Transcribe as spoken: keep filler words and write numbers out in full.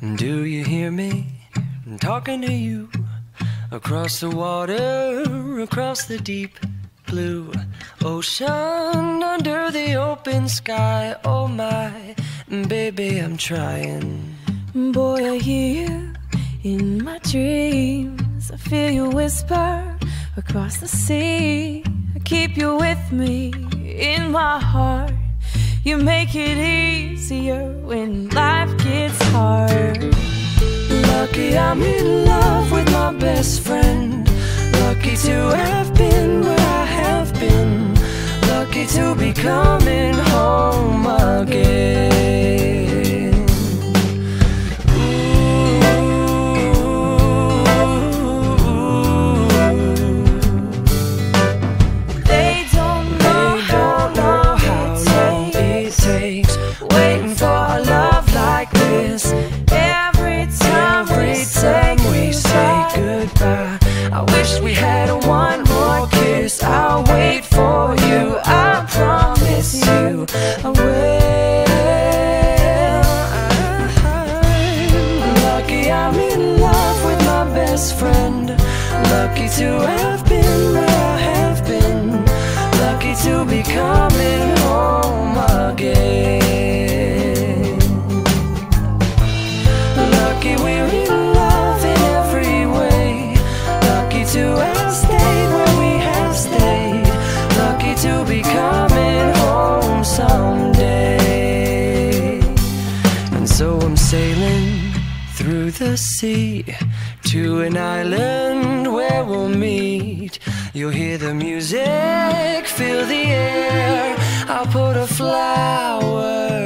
Do you hear me? I'm talking to you. Across the water, across the deep blue ocean, under the open sky. Oh my, baby, I'm trying. Boy, I hear you in my dreams. I feel you whisper across the sea. I keep you with me in my heart. You make it easier when life gets hard. Lucky I'm in love with my best friend. Lucky to have been where I have been. Lucky to be coming home again. They don't know, they don't know how long it takes waiting for a love like this. Every time, Every time we say goodbye, I wish we had one more kiss. I'll wait for you, I promise you I will. I'm lucky I'm in love with my best friend. Lucky to have been where I have been. Lucky to be coming home again. Lucky we're in love in every way. Lucky to have stayed where we have stayed. Lucky to be coming home someday. And so I'm sailing through the sea to an island where we'll meet. You'll hear the music, feel the air. I'll put a flower